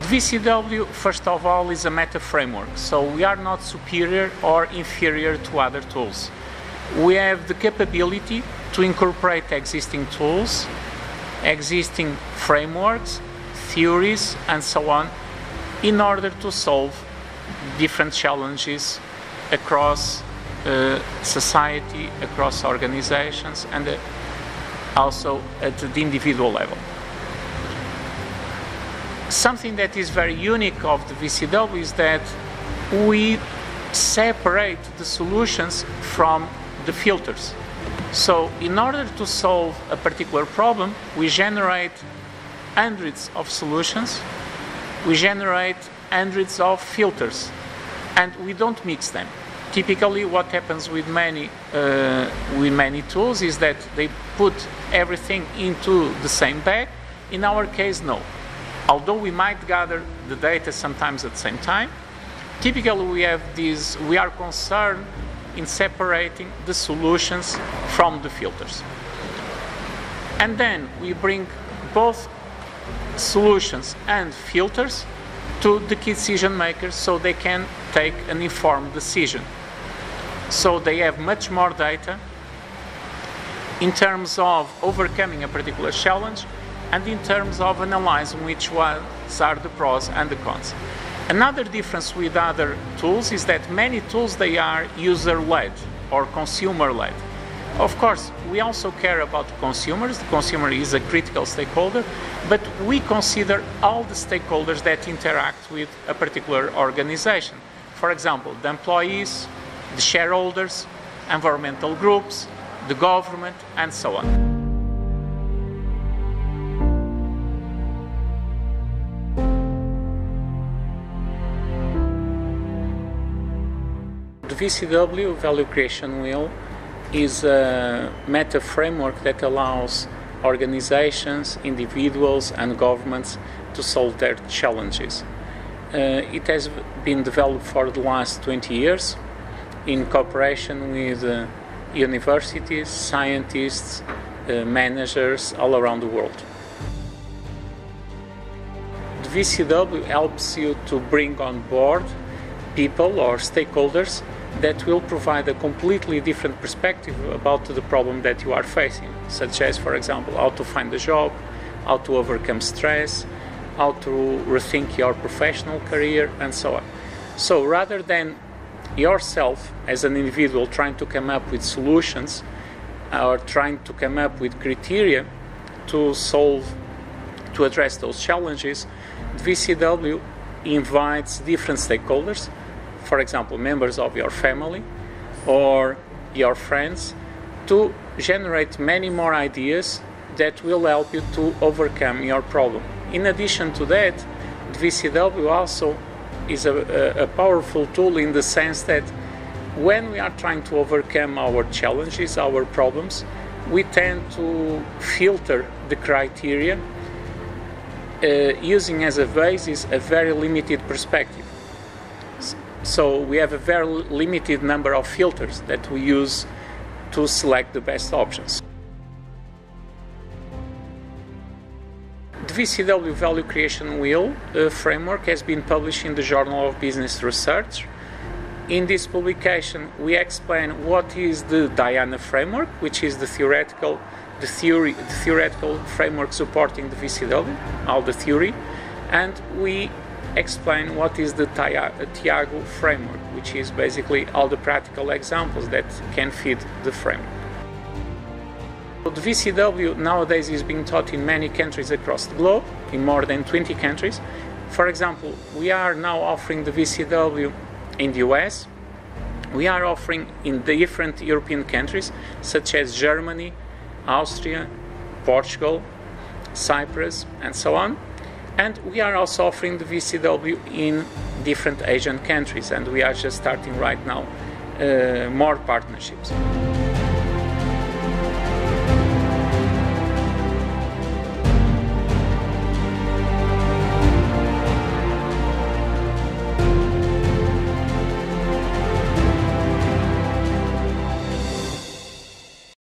VCW, first of all, is a meta framework, so we are not superior or inferior to other tools. We have the capability to incorporate existing tools, existing frameworks, theories, and so on, in order to solve different challenges across society, across organizations, and also at the individual level. Something that is very unique of the VCW is that we separate the solutions from the filters. So in order to solve a particular problem, we generate hundreds of solutions, we generate hundreds of filters, and we don't mix them. Typically what happens with many tools is that they put everything into the same bag. In our case, no. Although we might gather the data sometimes at the same time, typically we are concerned in separating the solutions from the filters. And then we bring both solutions and filters to the key decision makers so they can take an informed decision. So they have much more data in terms of overcoming a particular challenge and in terms of analyzing which ones are the pros and the cons. Another difference with other tools is that many tools, they are user-led or consumer-led. Of course, we also care about consumers. The consumer is a critical stakeholder, but we consider all the stakeholders that interact with a particular organization. For example, the employees, the shareholders, environmental groups, the government, and so on. The VCW, Value Creation Wheel, is a meta framework that allows organizations, individuals, and governments to solve their challenges. It has been developed for the last 20 years in cooperation with universities, scientists, managers all around the world. The VCW helps you to bring on board people or stakeholders that will provide a completely different perspective about the problem that you are facing, such as, for example, how to find a job, how to overcome stress, how to rethink your professional career, and so on. So rather than yourself as an individual trying to come up with solutions or trying to come up with criteria to address those challenges, the VCW invites different stakeholders, for example, members of your family or your friends, to generate many more ideas that will help you to overcome your problem. In addition to that, the VCW also is a powerful tool in the sense that when we are trying to overcome our challenges, our problems, we tend to filter the criteria using as a basis a very limited perspective. So we have a very limited number of filters that we use to select the best options. The VCW Value Creation Wheel framework has been published in the Journal of Business Research. In this publication, we explain what is the Diana framework, which is the theoretical framework supporting the VCW, all the theory, and we explain what is the Tiago framework, which is basically all the practical examples that can fit the framework. The VCW nowadays is being taught in many countries across the globe, in more than 20 countries. For example, we are now offering the VCW in the US. We are offering in different European countries, such as Germany, Austria, Portugal, Cyprus, and so on. And we are also offering the VCW in different Asian countries, and we are just starting right now more partnerships.